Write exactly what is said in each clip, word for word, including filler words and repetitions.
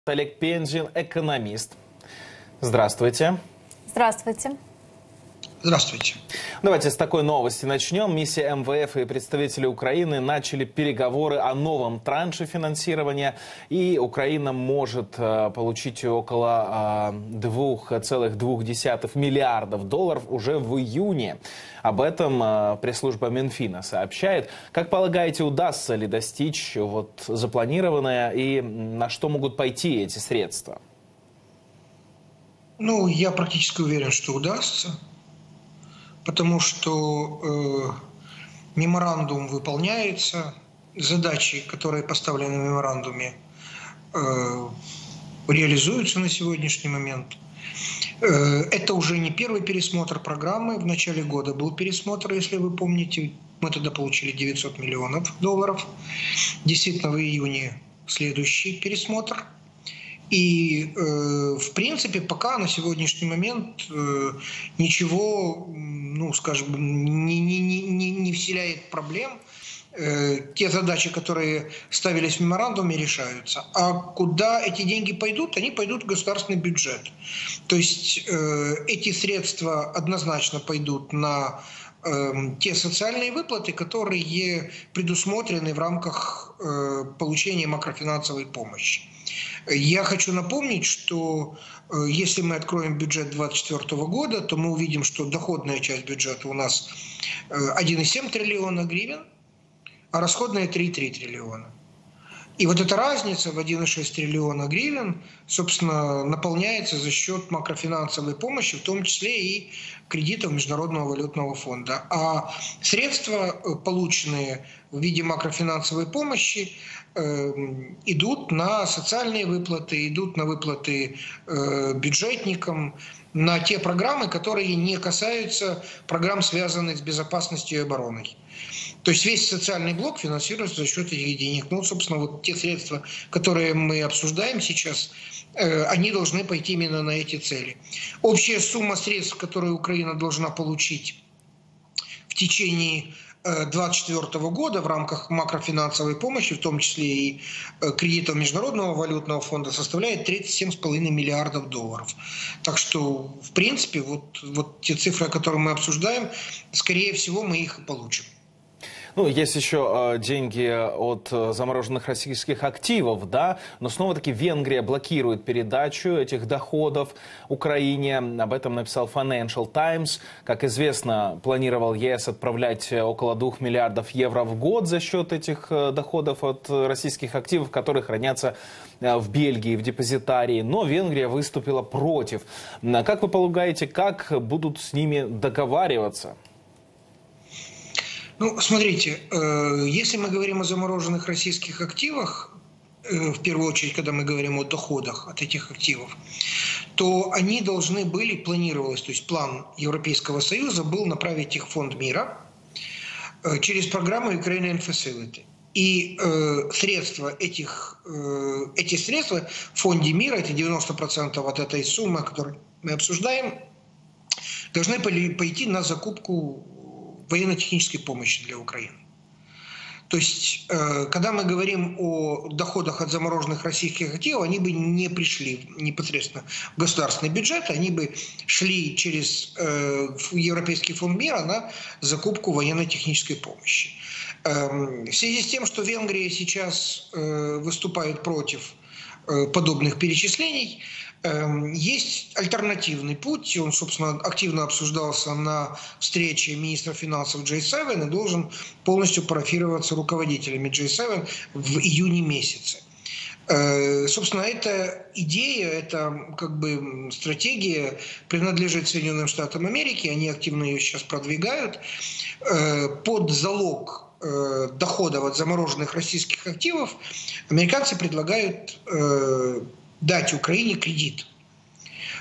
Олег Пензин, экономист. Здравствуйте. Здравствуйте. Здравствуйте. Давайте с такой новости начнем. Миссия эм вэ эф и представители Украины начали переговоры о новом транше финансирования. И Украина может э, получить около э, двух целых двух десятых миллиардов долларов уже в июне. Об этом э, пресс-служба Минфина сообщает. Как полагаете, удастся ли достичь вот, запланированное и на что могут пойти эти средства? Ну, я практически уверен, что удастся. Потому что э, меморандум выполняется, задачи, которые поставлены в меморандуме, э, реализуются на сегодняшний момент. Э, это уже не первый пересмотр программы. В начале года был пересмотр, если вы помните. Мы тогда получили девятьсот миллионов долларов. Действительно, в июне следующий пересмотр. И, э, в принципе, пока на сегодняшний момент э, ничего, ну, скажем, не, не, не, не вселяет проблем. Э, те задачи, которые ставились в меморандуме, решаются. А куда эти деньги пойдут? Они пойдут в государственный бюджет. То есть э, эти средства однозначно пойдут на э, те социальные выплаты, которые предусмотрены в рамках э, получения макрофинансовой помощи. Я хочу напомнить, что э, если мы откроем бюджет две тысячи двадцать четвёртого года, то мы увидим, что доходная часть бюджета у нас э, один и семь триллиона гривен, а расходная три и три триллиона. И вот эта разница в один и шесть триллиона гривен, собственно, наполняется за счет макрофинансовой помощи, в том числе и кредитов Международного валютного фонда. А средства, полученные в виде макрофинансовой помощи, э, идут на социальные выплаты, идут на выплаты э, бюджетникам, на те программы, которые не касаются программ, связанных с безопасностью и обороной. То есть весь социальный блок финансируется за счет этих денег. Ну, собственно, вот те средства, которые мы обсуждаем сейчас, э, они должны пойти именно на эти цели. Общая сумма средств, которую Украина должна получить в течение две тысячи двадцать четвёртого года в рамках макрофинансовой помощи, в том числе и кредитов Международного валютного фонда, составляет тридцать семь с половиной миллиардов долларов. Так что, в принципе, вот, вот те цифры, которые мы обсуждаем, скорее всего, мы их и получим. Ну, есть еще э, деньги от э, замороженных российских активов, да, но снова-таки Венгрия блокирует передачу этих доходов Украине. Об этом написал Financial Times. Как известно, планировал ЕС отправлять около двух миллиардов евро в год за счет этих э, доходов от э, российских активов, которые хранятся э, в Бельгии, в депозитарии. Но Венгрия выступила против. Как вы полагаете, как будут с ними договариваться? Ну, смотрите, если мы говорим о замороженных российских активах, в первую очередь, когда мы говорим о доходах от этих активов, то они должны были, планировалось, то есть план Европейского Союза был направить их в Фонд мира через программу Ukrainian Facility. И э, средства этих, э, эти средства в Фонде мира, это девяносто процентов от этой суммы, которую мы обсуждаем, должны пойти на закупку военно-технической помощи для Украины. То есть, э, когда мы говорим о доходах от замороженных российских активов, они бы не пришли непосредственно в государственный бюджет, они бы шли через э, Европейский фонд мира на закупку военно-технической помощи. Э, в связи с тем, что Венгрия сейчас э, выступает против э, подобных перечислений, есть альтернативный путь, он, собственно, активно обсуждался на встрече министра финансов джей семь и должен полностью парафироваться руководителями джей семь в июне месяце. Собственно, эта идея, эта как бы стратегия принадлежит Соединенным Штатам Америки, они активно ее сейчас продвигают. Под залог доходов от замороженных российских активов американцы предлагают дать Украине кредит.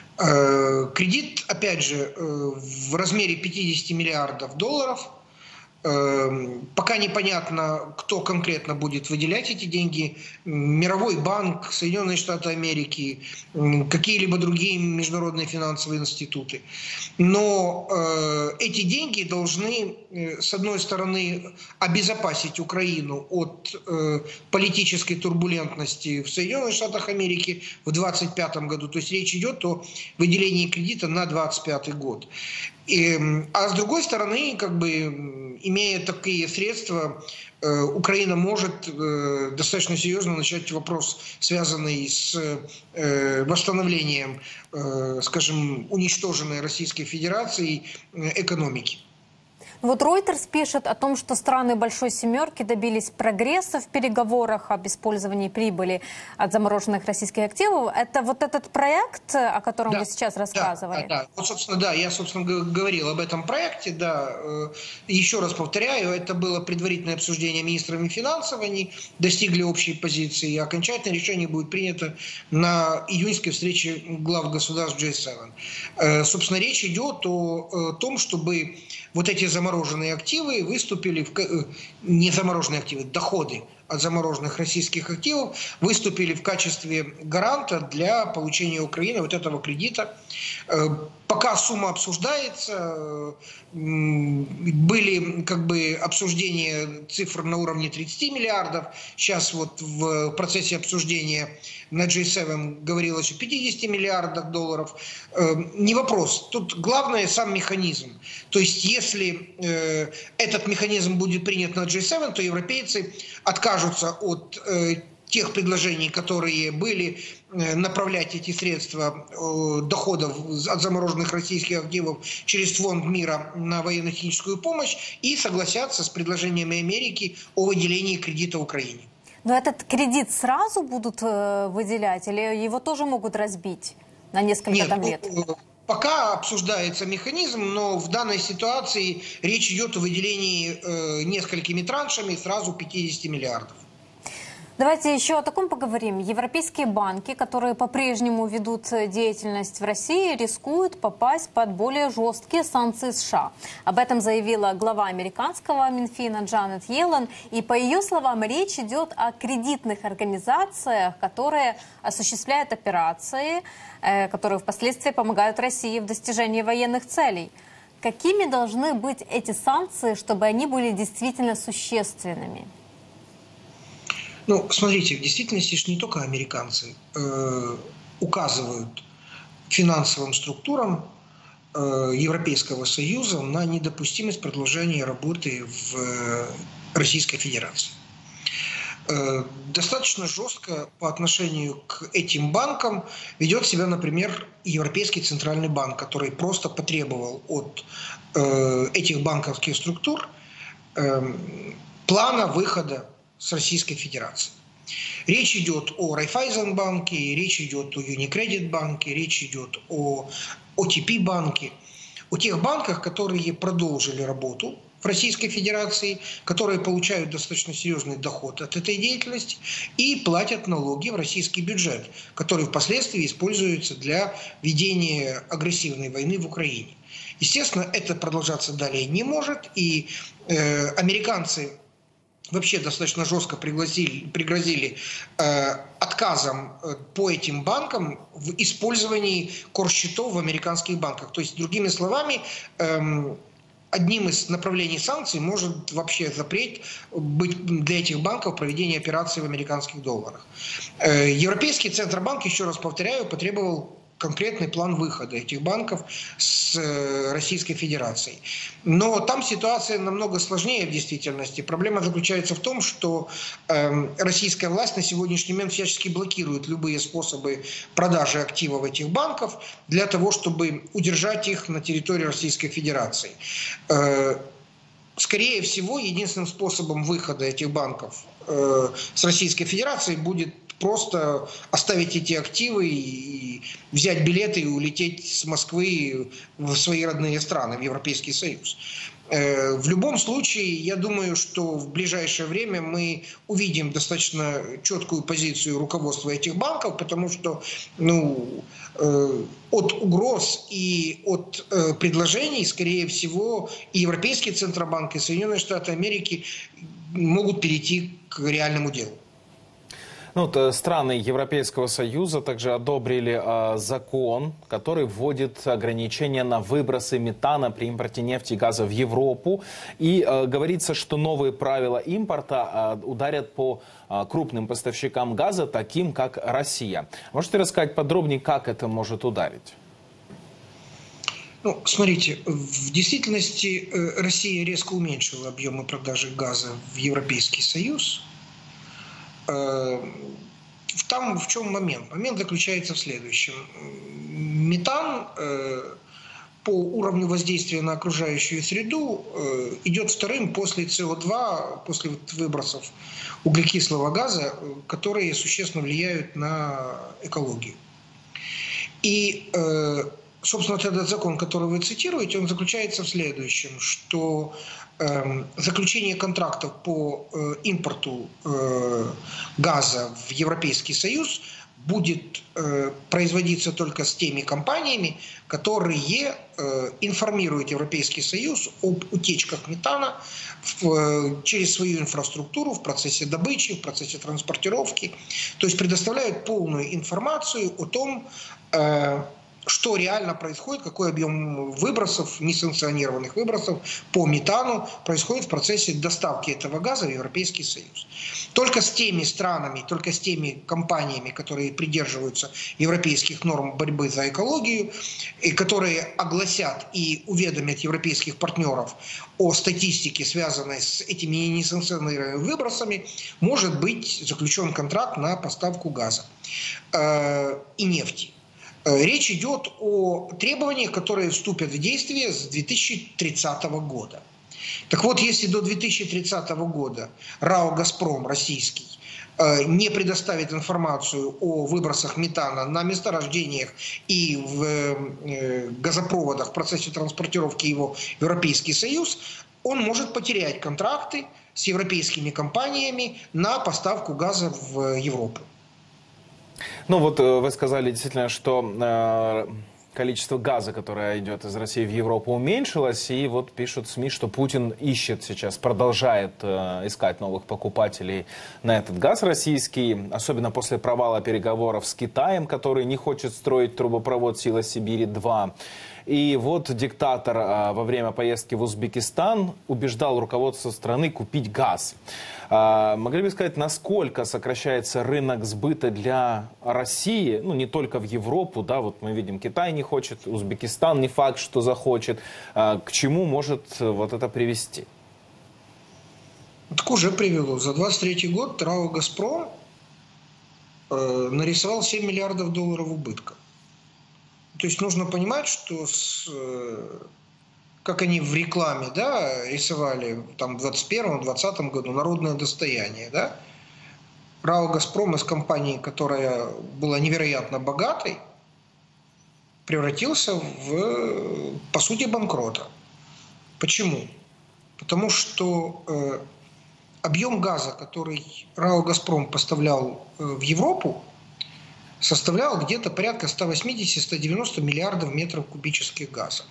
Кредит, опять же, в размере пятидесяти миллиардов долларов, Пока непонятно, кто конкретно будет выделять эти деньги. Мировой банк, Соединенные Штаты Америки, какие-либо другие международные финансовые институты. Но эти деньги должны, с одной стороны, обезопасить Украину от политической турбулентности в Соединенных Штатах Америки в двадцать пятом году. То есть речь идет о выделении кредита на двадцать пятый год. И, а с другой стороны, как бы, имея такие средства, э, Украина может э, достаточно серьезно начать вопрос, связанный с э, восстановлением, э, скажем, уничтоженной Российской Федерацией э, экономики. Вот Reuters пишет о том, что страны Большой Семерки добились прогресса в переговорах об использовании прибыли от замороженных российских активов. Это вот этот проект, о котором да, вы сейчас рассказывали? Да, да, да. Вот, собственно, да, я, собственно, говорил об этом проекте, да. Еще раз повторяю, это было предварительное обсуждение министрами финансов, они достигли общей позиции, и окончательное решение будет принято на июньской встрече глав государств джей семь. Собственно, речь идет о том, чтобы вот эти замороженные активы выступили, в, не замороженные активы, доходы от замороженных российских активов выступили в качестве гаранта для получения Украины вот этого кредита. Пока сумма обсуждается, были как бы обсуждения цифр на уровне тридцати миллиардов. Сейчас вот в процессе обсуждения на джей семь говорилось о пятидесяти миллиардах долларов. Не вопрос. Тут главное сам механизм. То есть если этот механизм будет принят на джей семь, то европейцы откажутся от тех предложений, которые были, направлять эти средства доходов от замороженных российских активов через Фонд мира на военно-техническую помощь, и согласятся с предложениями Америки о выделении кредита Украине. Но этот кредит сразу будут выделять или его тоже могут разбить на несколько Нет, там лет? Пока обсуждается механизм, но в данной ситуации речь идет о выделении э, несколькими траншами сразу пятидесяти миллиардов. Давайте еще о таком поговорим. Европейские банки, которые по-прежнему ведут деятельность в России, рискуют попасть под более жесткие санкции США. Об этом заявила глава американского Минфина Джанет Йеллен. И по ее словам, речь идет о кредитных организациях, которые осуществляют операции, которые впоследствии помогают России в достижении военных целей. Какими должны быть эти санкции, чтобы они были действительно существенными? Ну, смотрите, в действительности же не только американцы э, указывают финансовым структурам э, Европейского Союза на недопустимость продолжения работы в э, Российской Федерации. Э, достаточно жестко по отношению к этим банкам ведет себя, например, Европейский Центральный банк, который просто потребовал от э, этих банковских структур э, плана выхода с Российской Федерации. Речь идет о Райффайзенбанке, речь идет о Юникредит банке, речь идет о о ти пи банке, о тех банках, которые продолжили работу в Российской Федерации, которые получают достаточно серьезный доход от этой деятельности и платят налоги в российский бюджет, который впоследствии используется для ведения агрессивной войны в Украине. Естественно, это продолжаться далее не может, и э, американцы вообще достаточно жестко пригрозили, пригрозили э, отказом э, по этим банкам в использовании корсчетов в американских банках. То есть, другими словами, э, одним из направлений санкций может вообще запрет быть для этих банков проведение операций в американских долларах. Э, Европейский Центробанк, еще раз повторяю, потребовал конкретный план выхода этих банков с Российской Федерацией. Но там ситуация намного сложнее в действительности. Проблема заключается в том, что э, российская власть на сегодняшний момент всячески блокирует любые способы продажи активов этих банков для того, чтобы удержать их на территории Российской Федерации. Э, скорее всего, единственным способом выхода этих банков э, с Российской Федерации будет просто оставить эти активы и взять билеты и улететь с Москвы в свои родные страны, в Европейский Союз. В любом случае, я думаю, что в ближайшее время мы увидим достаточно четкую позицию руководства этих банков, потому что ну, от угроз и от предложений, скорее всего, и Европейский Центробанк, и Соединенные Штаты Америки могут перейти к реальному делу. Ну, вот, страны Европейского Союза также одобрили э, закон, который вводит ограничения на выбросы метана при импорте нефти и газа в Европу. И э, говорится, что новые правила импорта э, ударят по э, крупным поставщикам газа, таким как Россия. Можете рассказать подробнее, как это может ударить? Ну, смотрите, в действительности э, Россия резко уменьшила объемы продажи газа в Европейский Союз. Там в чем момент? Момент заключается в следующем. Метан по уровню воздействия на окружающую среду идет вторым после С О два, после выбросов углекислого газа, которые существенно влияют на экологию. И, собственно, этот закон, который вы цитируете, он заключается в следующем, что э, заключение контрактов по э, импорту э, газа в Европейский Союз будет э, производиться только с теми компаниями, которые э, информируют Европейский Союз об утечках метана в, э, через свою инфраструктуру в процессе добычи, в процессе транспортировки. То есть предоставляют полную информацию о том, э, что реально происходит, какой объем выбросов, несанкционированных выбросов по метану происходит в процессе доставки этого газа в Европейский Союз. Только с теми странами, только с теми компаниями, которые придерживаются европейских норм борьбы за экологию, и которые огласят и уведомят европейских партнеров о статистике, связанной с этими несанкционированными выбросами, может быть заключен контракт на поставку газа э, и нефти. Речь идет о требованиях, которые вступят в действие с две тысячи тридцатого года. Так вот, если до две тысячи тридцатого года РАО «Газпром» российский не предоставит информацию о выбросах метана на месторождениях и в газопроводах в процессе транспортировки его в Европейский Союз, он может потерять контракты с европейскими компаниями на поставку газа в Европу. Ну вот вы сказали действительно, что э, количество газа, которое идет из России в Европу, уменьшилось. И вот пишут СМИ, что Путин ищет сейчас, продолжает э, искать новых покупателей на этот газ российский. Особенно после провала переговоров с Китаем, который не хочет строить трубопровод «Сила Сибири-два». И вот диктатор э, во время поездки в Узбекистан убеждал руководство страны купить газ. Э, могли бы сказать, насколько сокращается рынок сбыта для России, ну не только в Европу, да, вот мы видим, Китай не хочет, Узбекистан не факт, что захочет. Э, к чему может вот это привести? Так уже привело. За двадцать третий год РАО «Газпром» э, нарисовал семь миллиардов долларов убытков. То есть нужно понимать, что с, как они в рекламе, да, рисовали там, в двадцать первом — двадцатом году народное достояние. Да? РАО «Газпром» из компании, которая была невероятно богатой, превратился в, по сути, банкрота. Почему? Потому что э, объем газа, который РАО «Газпром» поставлял э, в Европу, составлял где-то порядка ста восьмидесяти — ста девяноста миллиардов метров кубических газа.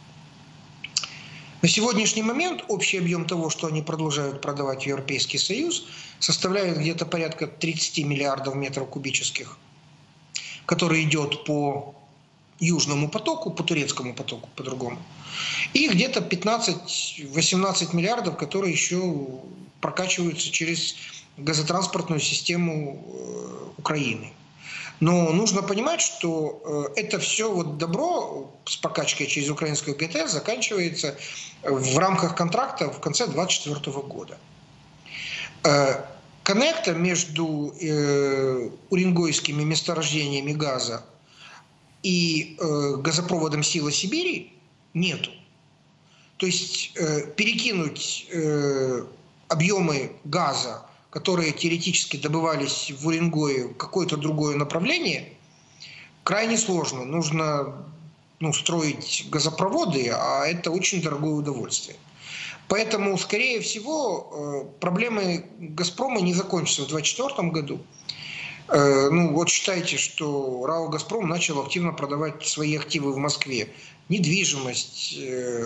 На сегодняшний момент общий объем того, что они продолжают продавать в Европейский Союз, составляет где-то порядка тридцати миллиардов метров кубических, который идет по Южному потоку, по турецкому потоку по-другому, и где-то пятнадцать-восемнадцать миллиардов, которые еще прокачиваются через газотранспортную систему Украины. Но нужно понимать, что это все вот добро с прокачкой через украинскую ГТС заканчивается в рамках контракта в конце две тысячи двадцать четвёртого года. Коннекта между уренгойскими месторождениями газа и газопроводом «Сила Сибири» нету. То есть перекинуть объемы газа, которые теоретически добывались в Уренгое, в какое-то другое направление, крайне сложно. Нужно ну, строить газопроводы, а это очень дорогое удовольствие. Поэтому, скорее всего, проблемы «Газпрома» не закончатся в две тысячи двадцать четвёртом году. Ну, вот считайте, что РАО «Газпром» начал активно продавать свои активы в Москве. Недвижимость,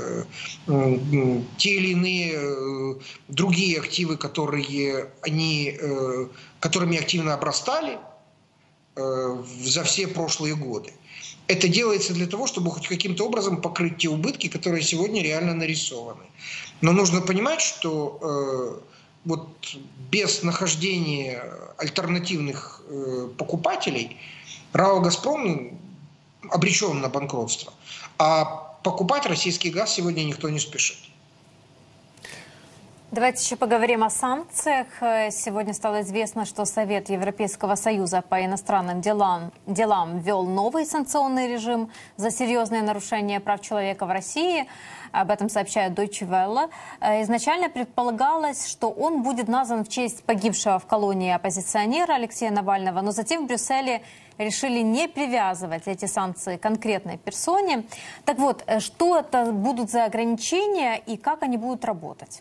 те или иные другие активы, которые они, которыми активно обрастали за все прошлые годы. Это делается для того, чтобы хоть каким-то образом покрыть те убытки, которые сегодня реально нарисованы. Но нужно понимать, что э, вот без нахождения альтернативных э, покупателей РАО «Газпром» обречен на банкротство. А покупать российский газ сегодня никто не спешит. Давайте еще поговорим о санкциях. Сегодня стало известно, что Совет Европейского Союза по иностранным делам, делам ввел новый санкционный режим за серьезные нарушения прав человека в России. Об этом сообщает Deutsche Welle. Изначально предполагалось, что он будет назван в честь погибшего в колонии оппозиционера Алексея Навального, но затем в Брюсселе решили не привязывать эти санкции к конкретной персоне. Так вот, что это будут за ограничения и как они будут работать?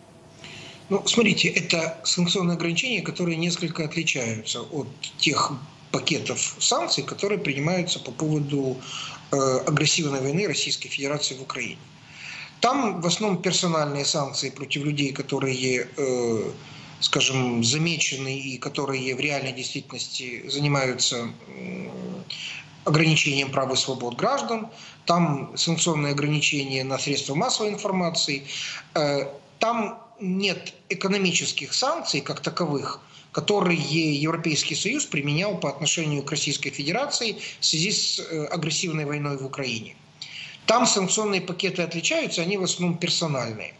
Ну, смотрите, это санкционные ограничения, которые несколько отличаются от тех пакетов санкций, которые принимаются по поводу э, агрессивной войны Российской Федерации в Украине. Там в основном персональные санкции против людей, которые, э, скажем, замечены и которые в реальной действительности занимаются э, ограничением прав и свобод граждан. Там санкционные ограничения на средства массовой информации. Э, там нет экономических санкций как таковых, которые Европейский Союз применял по отношению к Российской Федерации в связи с агрессивной войной в Украине. Там санкционные пакеты отличаются, они в основном персональные.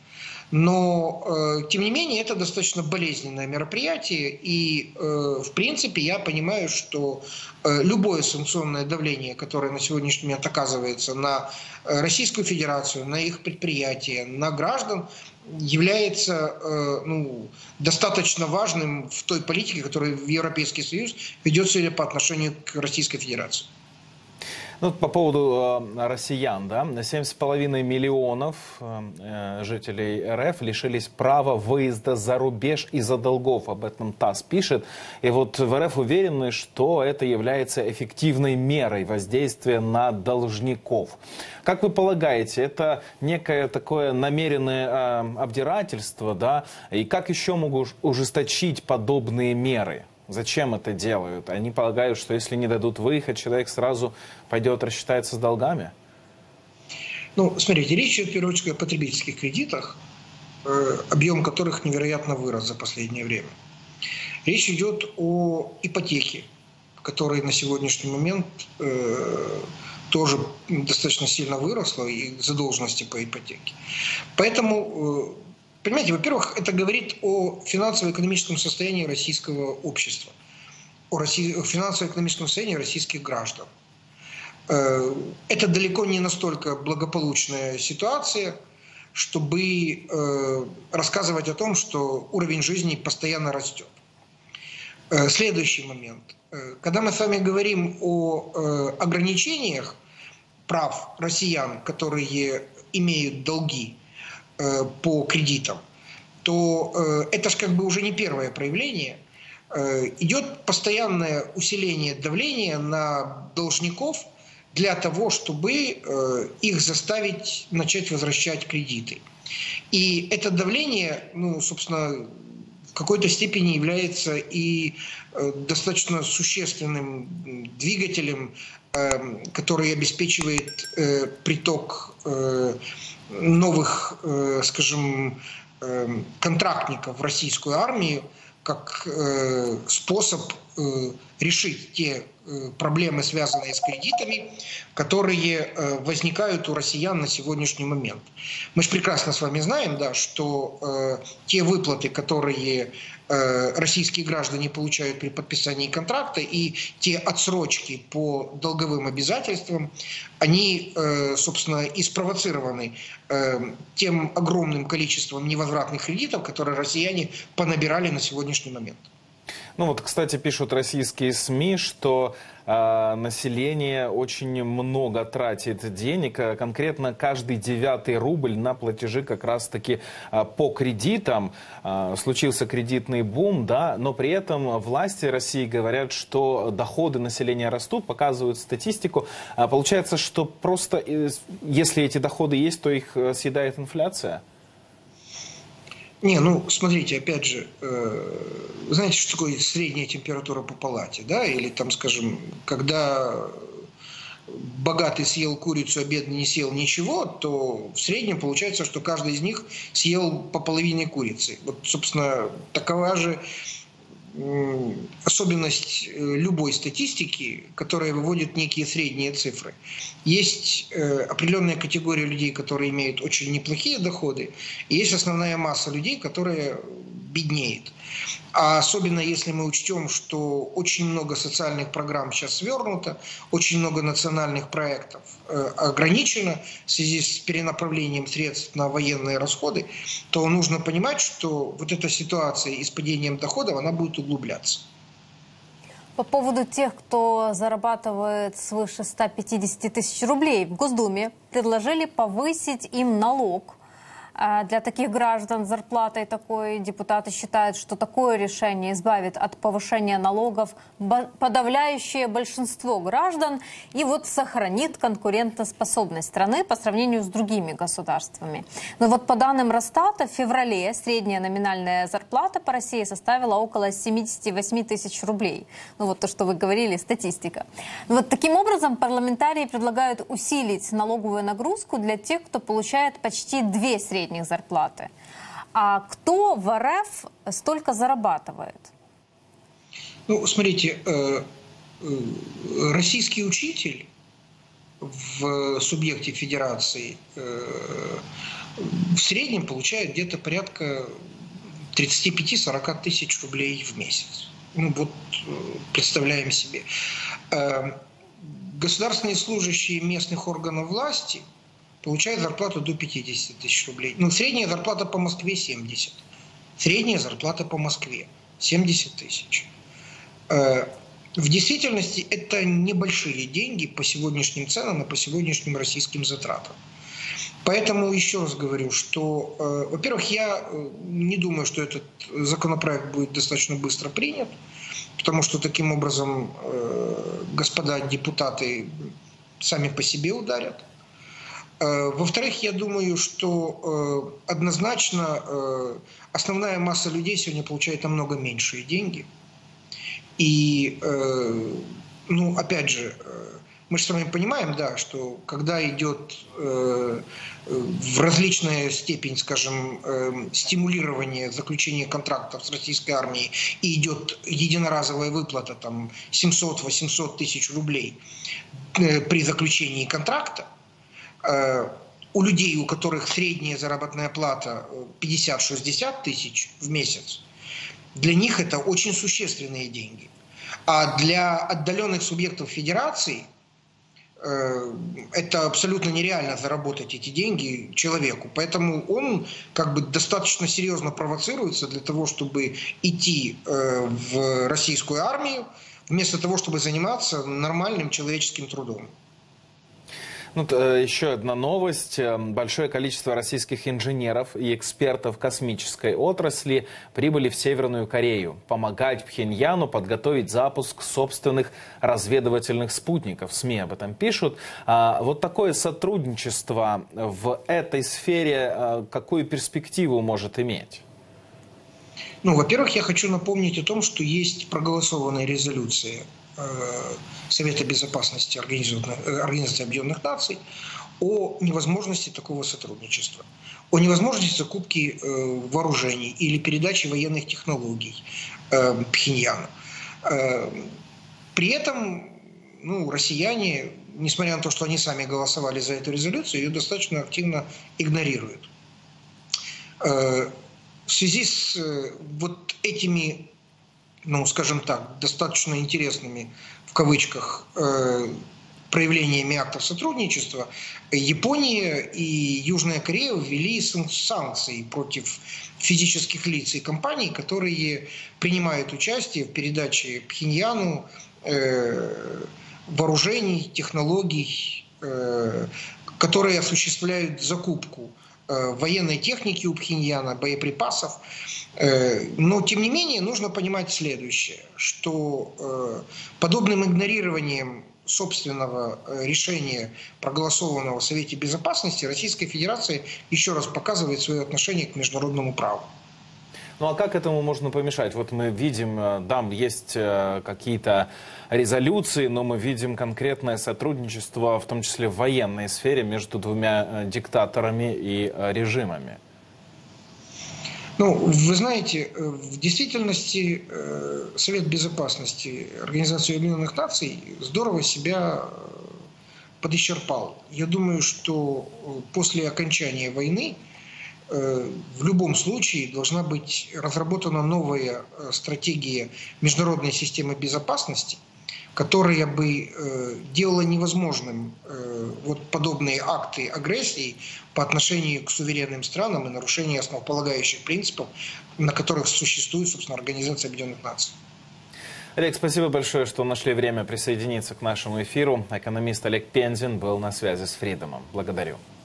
Но, э, тем не менее, это достаточно болезненное мероприятие, и, э, в принципе, я понимаю, что э, любое санкционное давление, которое на сегодняшний момент оказывается на Российскую Федерацию, на их предприятия, на граждан, является э, ну, достаточно важным в той политике, которую Европейский Союз ведет сегодня по отношению к Российской Федерации. Ну, по поводу э, россиян, да, семь с половиной миллионов э, жителей РФ лишились права выезда за рубеж из-за долгов. Об этом ТАСС пишет. И вот в РФ уверены, что это является эффективной мерой воздействия на должников. Как вы полагаете, это некое такое намеренное э, обдирательство, да? И как еще могут ужесточить подобные меры? Зачем это делают? Они полагают, что если не дадут выехать, человек сразу пойдет рассчитается с долгами? Ну, смотрите, речь идет в первую очередь о потребительских кредитах, э, объем которых невероятно вырос за последнее время. Речь идет о ипотеке, которая на сегодняшний момент э, тоже достаточно сильно выросла, и задолженности по ипотеке. Поэтому... Э, Понимаете, во-первых, это говорит о финансово-экономическом состоянии российского общества, о, о финансово-экономическом состоянии российских граждан. Это далеко не настолько благополучная ситуация, чтобы рассказывать о том, что уровень жизни постоянно растет. Следующий момент. Когда мы с вами говорим о ограничениях прав россиян, которые имеют долги по кредитам, то э, это же как бы уже не первое проявление. Э, идет постоянное усиление давления на должников для того, чтобы э, их заставить начать возвращать кредиты. И это давление, ну, собственно, в какой-то степени является и э, достаточно существенным двигателем, э, который обеспечивает э, приток э, новых, э, скажем, э, контрактников в российскую армию как э, способ э, решить те э, проблемы, связанные с кредитами, которые э, возникают у россиян на сегодняшний момент. Мы же прекрасно с вами знаем, да, что э, те выплаты, которые э, российские граждане получают при подписании контракта, и те отсрочки по долговым обязательствам, они, э, собственно, и спровоцированы э, тем огромным количеством невозвратных кредитов, которые россияне понабирали на сегодняшний момент. Ну вот, кстати, пишут российские СМИ, что э, население очень много тратит денег. Конкретно каждый девятый рубль на платежи как раз-таки э, по кредитам. Э, случился кредитный бум, да, но при этом власти России говорят, что доходы населения растут, показывают статистику. Э, получается, что просто э, если эти доходы есть, то их э, съедает инфляция? Не, ну, смотрите, опять же, э, знаете, что такое средняя температура по палате, да? Или там, скажем, когда богатый съел курицу, а бедный не съел ничего, то в среднем получается, что каждый из них съел по половине курицы. Вот, собственно, такова же особенность любой статистики, которая выводит некие средние цифры. Есть определенная категория людей, которые имеют очень неплохие доходы, и есть основная масса людей, которая беднеет. А особенно если мы учтем, что очень много социальных программ сейчас свернуто, очень много национальных проектов э, ограничено в связи с перенаправлением средств на военные расходы, то нужно понимать, что вот эта ситуация и с падением доходов, она будет углубляться. По поводу тех, кто зарабатывает свыше ста пятидесяти тысяч рублей, в Госдуме предложили повысить им налог. Для таких граждан с зарплатой такой депутаты считают, что такое решение избавит от повышения налогов подавляющее большинство граждан и вот сохранит конкурентоспособность страны по сравнению с другими государствами. Но вот по данным Росстата в феврале средняя номинальная зарплата по России составила около семидесяти восьми тысяч рублей. Ну вот то, что вы говорили, статистика. Но вот таким образом парламентарии предлагают усилить налоговую нагрузку для тех, кто получает почти две средние зарплаты. А кто в РФ столько зарабатывает? Ну, смотрите, российский учитель в субъекте федерации в среднем получает где-то порядка тридцати пяти — сорока тысяч рублей в месяц. Ну вот, представляем себе. Государственные служащие местных органов власти получает зарплату до пятидесяти тысяч рублей. Ну, средняя зарплата по Москве семьдесят. Средняя зарплата по Москве семьдесят тысяч. В действительности это небольшие деньги по сегодняшним ценам и по сегодняшним российским затратам. Поэтому еще раз говорю, что, во-первых, я не думаю, что этот законопроект будет достаточно быстро принят, потому что таким образом господа депутаты сами по себе ударят. Во-вторых, я думаю, что однозначно основная масса людей сегодня получает намного меньшие деньги. И, ну, опять же, мы же с вами понимаем, да, что когда идет в различная степень, скажем, стимулирование заключения контрактов с российской армией и идет единоразовая выплата там семьсот-восемьсот тысяч рублей при заключении контракта, у людей, у которых средняя заработная плата пятьдесят-шестьдесят тысяч в месяц, для них это очень существенные деньги. А для отдаленных субъектов федерации это абсолютно нереально заработать эти деньги человеку. Поэтому он как бы достаточно серьезно провоцируется для того, чтобы идти в российскую армию, вместо того, чтобы заниматься нормальным человеческим трудом. Ну, еще одна новость. Большое количество российских инженеров и экспертов космической отрасли прибыли в Северную Корею помогать Пхеньяну подготовить запуск собственных разведывательных спутников. СМИ об этом пишут. Вот такое сотрудничество в этой сфере какую перспективу может иметь? Ну, во-первых, я хочу напомнить о том, что есть проголосованная резолюция Совета Безопасности Организации Объединенных Наций о невозможности такого сотрудничества, о невозможности закупки вооружений или передачи военных технологий Пхеньяну. При этом, ну, россияне, несмотря на то, что они сами голосовали за эту резолюцию, ее достаточно активно игнорируют. В связи с вот этими, ну, скажем так, достаточно интересными, в кавычках, проявлениями актов сотрудничества, Япония и Южная Корея ввели санкции против физических лиц и компаний, которые принимают участие в передаче Пхеньяну э, вооружений, технологий, э, которые осуществляют закупку э, военной техники у Пхеньяна, боеприпасов. Э, но, тем не менее, нужно понимать следующее, что э, подобным игнорированием собственного решения, проголосованного в Совете Безопасности, Российская Федерация еще раз показывает свое отношение к международному праву. Ну а как этому можно помешать? Вот мы видим, да, есть какие-то резолюции, но мы видим конкретное сотрудничество, в том числе в военной сфере, между двумя диктаторами и режимами. Ну, вы знаете, в действительности Совет Безопасности Организации Объединенных Наций здорово себя подисчерпал. Я думаю, что после окончания войны в любом случае должна быть разработана новая стратегия международной системы безопасности, которая бы делала невозможным вот подобные акты агрессии по отношению к суверенным странам и нарушение основополагающих принципов, на которых существует, собственно, Организация Объединенных Наций. Олег, спасибо большое, что нашли время присоединиться к нашему эфиру. Экономист Олег Пензин был на связи с Фридомом. Благодарю.